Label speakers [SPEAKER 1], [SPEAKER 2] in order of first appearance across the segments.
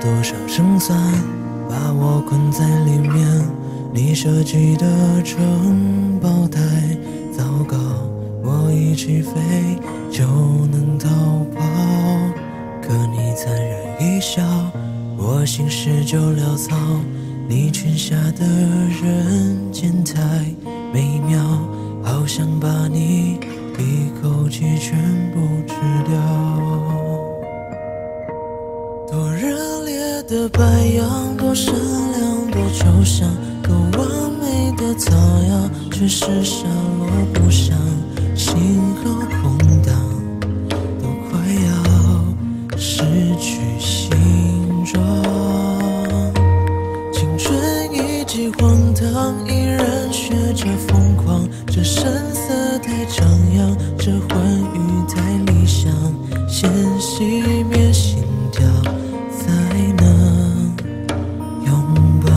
[SPEAKER 1] 多少胜算，把我困在里面。你设计的城堡太糟糕，我一起飞就能逃跑。可你残忍一笑，我心事就潦草。你裙下的人间太美妙，好想把你一口气全部吃掉。多热烈的白羊，多善良，多抽象，多完美的草药，却是下落不详，心好空荡，都快要失去形状。青春一记荒唐，依然学着疯狂，这声色太张扬，这欢愉太理想，先熄灭心跳才能拥抱。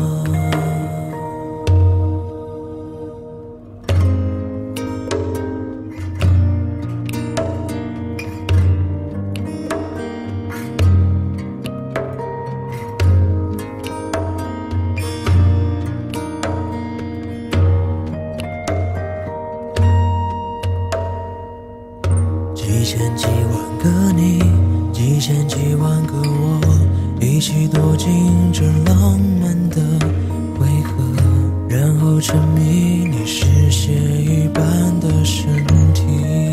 [SPEAKER 1] 几千几万个你，几千几万个我，一起躲进这浪漫的回合，然后沉迷你是血一般的身体。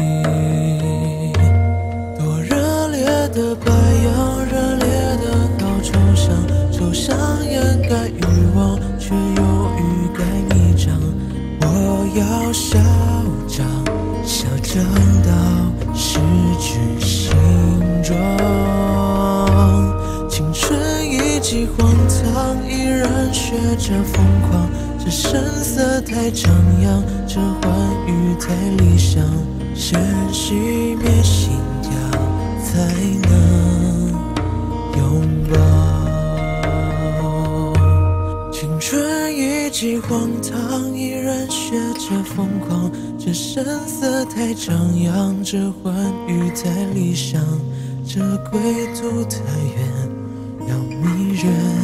[SPEAKER 1] 多热烈的白羊，热烈的好抽象，抽象掩盖欲望，却又欲盖弥彰。我要嚣张，嚣张到失去形状。青春一记荒唐，依然学着疯狂，这声色太张扬，这欢愉太理想，先熄灭心跳才能拥抱。青春一记荒唐，依然学着疯狂，这声色太张扬，这欢愉太理想，这归途太远，要迷人。